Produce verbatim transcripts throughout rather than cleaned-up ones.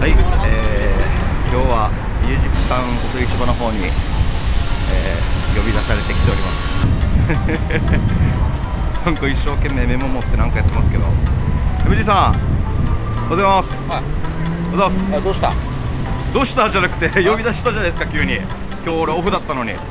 はい、えー、今日はミュージックタウン北市場の方に、えー、呼び出されてきておりますなんか一生懸命メモ持ってなんかやってますけど、 エムジー さんおはようございます。 はい、 おはようございます。 どうしたどうしたじゃなくて呼び出したじゃないですか、急に。今日俺オフだったのにフ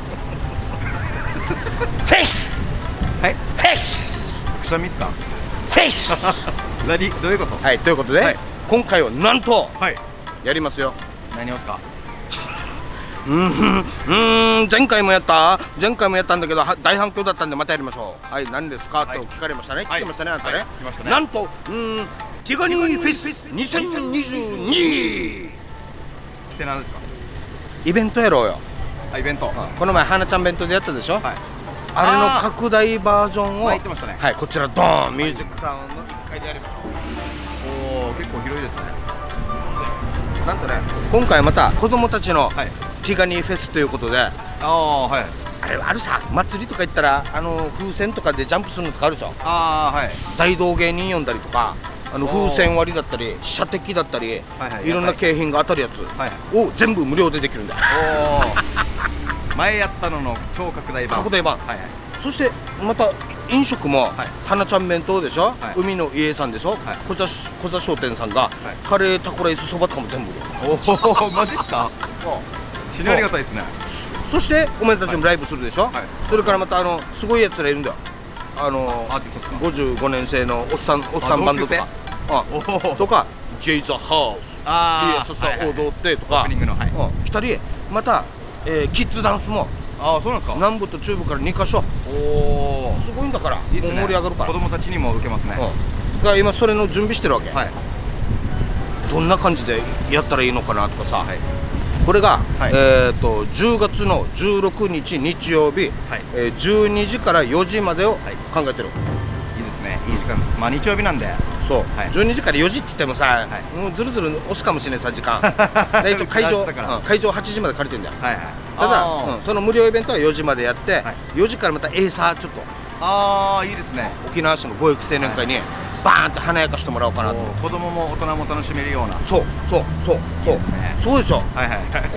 ェイスはい、 フェイスくしゃみっすかフェイス何どういうこと？ はいということで、 はい、 今回はなんとはい、 やりますよ。 何をですか？ うーんうーん前回もやった前回もやったんだけどは大反響だったんでまたやりましょう。はい、何ですか、 はい、 と聞かれましたね。 はい、 聞きましたね、あんたね、 はい、聞きましたね。 なんとうーんティガニーフェスにせんにじゅうにって何ですか？ イベントやろうよ。 あ、イベント、 この前花ちゃん弁当でやったでしょ、 はい、 あれの拡大バージョンを、 入ってましたね。 はい、こちらドーンミュージックタウンのいっかいでやりましょう。 おお、結構広いですね。 なんとね、今回また子供たちのはい、 ティガニーフェスということで、 ああ、はい、 あれあるさ、祭りとか行ったらあの風船とかでジャンプするのとかあるでしょ。 ああ、はい、 大道芸人呼んだりとか、あの風船割りだったり射的だったり、 はいはい、 いろんな景品が当たるやつはい、 を全部無料でできるんだよ。 おお前やったのの超拡大版。 拡大版、 はいはい、 そしてまた飲食も、 はい、 花ちゃん弁当でしょ、 はい、 海の家さんでしょ、はい、小座小座商店さんが、はい、カレータコライスそばとかも全部無料。 おおマジっすか？ そう死にありがたいですね。 そしてお前たちもライブするでしょ、はい、それからまたあのすごいやつらいるんだよ。あのアーティストですか？ ごじゅうごねん生のおっさんおっさんバンドとかあとかジェイザハウス、 あいや、そしたら踊ってとか来たり、また、えー、キッズダンスも、 ああ、そうなんですか？ 南部と中部からにかしょ。おお、すごいんだから、いいっすね、もう盛り上がるから、子供たちにも受けますね。 だから今それの準備してるわけ、はい、どんな感じでやったらいいのかなとかさ、はい、これが、はい、えっとじゅうがつのじゅうろくにち日曜日、はい、えー、じゅうにじからよじまでを考えてる。 いいですね、いい時間。まあ日曜日なんで、 そう、はい、じゅうにじからよじって言ってもさ、はい、もうずるずる押すかもしれないさ時間一応会場、うん、会場はちじまで借りてんだよ。はい、はい、ただ、うん、その無料イベントはよじまでやって、はい、よじからまたエーサーちょっと、ああ、いいですね、沖縄市のご育青年会に、はい、バーンって華やかしてもらおうかなと。 子供も大人も楽しめるような。 そうそうそうそうですね。そうでしょ。はいはい。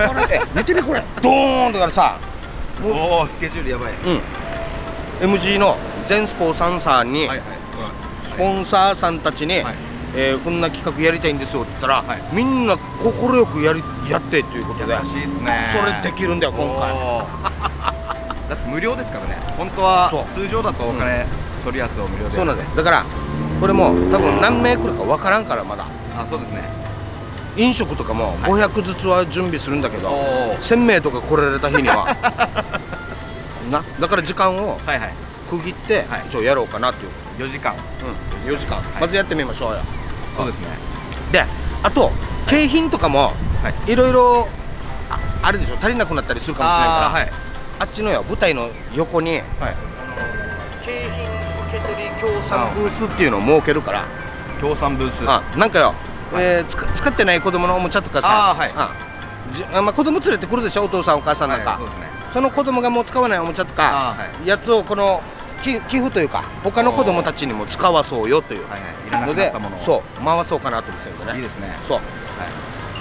これ見てみこれドーンだからさ。 おお、スケジュールやばい。 うん。エムジー の全スポさんさんにスポンサーさんたちに、えー、こんな企画やりたいんですよって言ったら、はい、みんな快くやりやってっていうことで、 優しいっすね。 それできるんだよ今回。 だって無料ですからね。本当は通常だとお金取るやつを無料で。 そうなんだよ。だからこれも多分何名来るかわからんからまだ。 あ、そうですね。飲食とかもごひゃくずつは準備するんだけど、はい、せんめいとか来られた日にはな、だから時間を区切って一応やろうかなっていう。 よじかん、 うん、よじかん、はい、まずやってみましょうよ。 そうですね。で、 あと景品とかもいろいろあるでしょ、足りなくなったりするかもしれないから、はい、あっちのよ舞台の横に、はい、あの景品受け取り協賛ブースっていうのを設けるから。 協賛ブース、 あ、なんかよ、はい、えー、つ使ってない子供のおもちゃとかさ、あ、はい、あじあ、まあ、子供連れてくるでしょ、お父さんお母さんなんか、はい、そうですね、その子供がもう使わないおもちゃとか、はい、やつをこの寄付というか他の子供たちにも使わそうよというので、そう回そうかなと思ってるんだね。 いいですね。 そう、はい、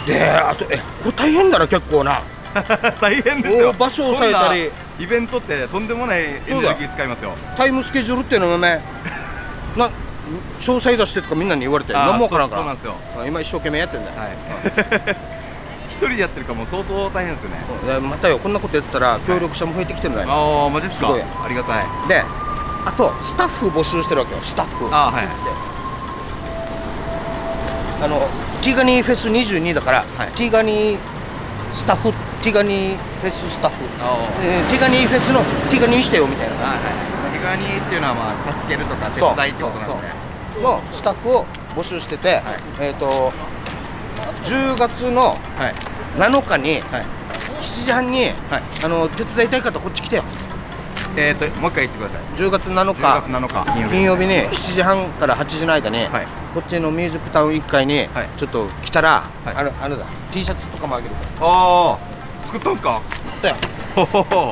で、あとえこれ大変だな結構な大変ですよ。 場所を押さえたり、 イベントってとんでもないエネルギー使いますよ。 タイムスケジュールっていうのもねな詳細出してとかみんなに言われて何も分からんから、今一生懸命やってんだよ。 一人でやってるからもう相当大変ですよね。 またよ、こんなことやってたら協力者も増えてきてるんだよ。 ああ、マジっすか。すごいありがたい。 で、あとスタッフ募集してるわけよ。スタッフ、あ、はい、あのティガニーフェスにじゅうにだから、はい、ティガニースタッフ、ティガニーフェススタッフ、えー、ティガニーフェスのティガニーしてよみたいな。はい、 ティガニーっていうのはまあ助けるとか手伝いってことなんでのスタッフを募集してて、はい、えっとじゅうがつのなのかにしちじはんに、はい、あの手伝いたい方こっち来てよ。 えっともう一回言ってください。 じゅうがつなのか金曜日にしちじはんからはちじの間に、はい、こっちのミュージックタウンいっかいにちょっと来たら、はい、あのあれだ T シャツとかもあげるから。 ああ、作ったんですか？ 作ったよ。 ほほほ。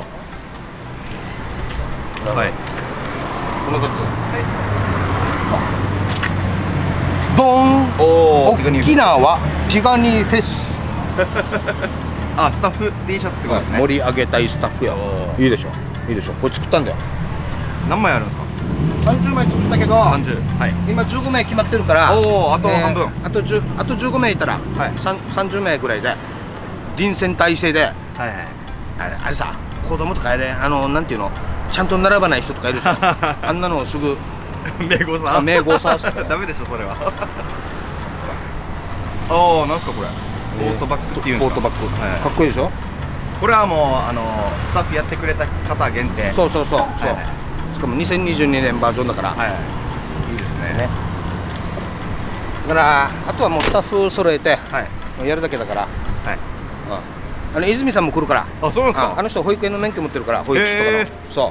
はい、 こんな感じでドーン。沖縄ティガニーフェスあ、スタッフ T シャツってことですね。 盛り上げたいスタッフや。いいでしょ、いいでしょ。これ作ったんだよ。 何枚あるんですか？ さんじゅうまい作ったけど、 さんじゅう、はい、 今じゅうごまい決まってるから、 おお、あと半分、 あとじゅう、あとじゅうごまいいたら、はい、さんじゅうまいぐらいで臨戦態勢で、はいはい、あれ、あれさ、子供とかあれ、あのなんていうの、ちゃんと並ばない人とかいるじゃんあんなのをすぐ名号さん、 名号さダメでしょそれはああ、なんすかこれ、トートバッグっていうんですか。 トートバッグ、はい、かっこいいでしょ。 これはもうあのスタッフやってくれた方限定。 そうそうそうそう、はいはい、しかもにせんにじゅうにねんバージョンだから、はいはい、 いいです ね, ねだからあとはもうスタッフ揃えて、はい、やるだけだから、はい、うん、あの泉さんも来るから。 あ、そうなんですか。 あ, あの人保育園の免許持ってるから、保育士とかの、そう、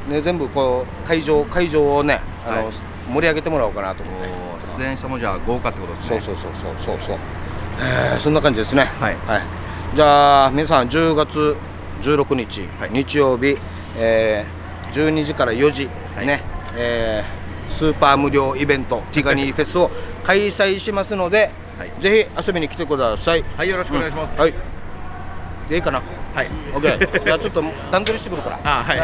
ね、全部こう会場会場をね、あの、はい、盛り上げてもらおうかなと思って。 出演者もじゃあ豪華ってことですね。 そうそうそうそうそうそう、えー、そんな感じですね。はい、はい、じゃあ皆さんじゅうがつじゅうろくにち、はい、日曜日、えー、じゅうにじからよじ、はい、ね、えー、スーパー無料イベントティガニーフェスを開催しますので、はい、ぜひ遊びに来てください。 はい、よろしくお願いします。 うん、はい、でいいかな。 はい、 オッケー。じゃあちょっと段取りしてくるから。 あ、はい。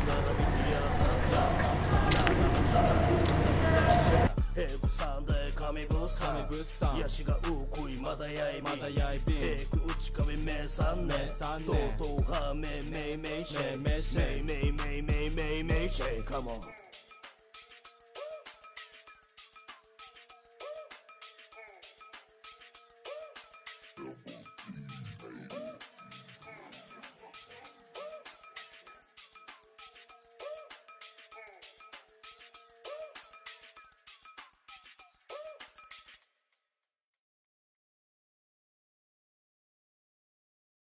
ヤシがうくいまだやいびえくうちかみめさんねとうとうはめめいめいしめいめいめいめいめいめいめいし Come on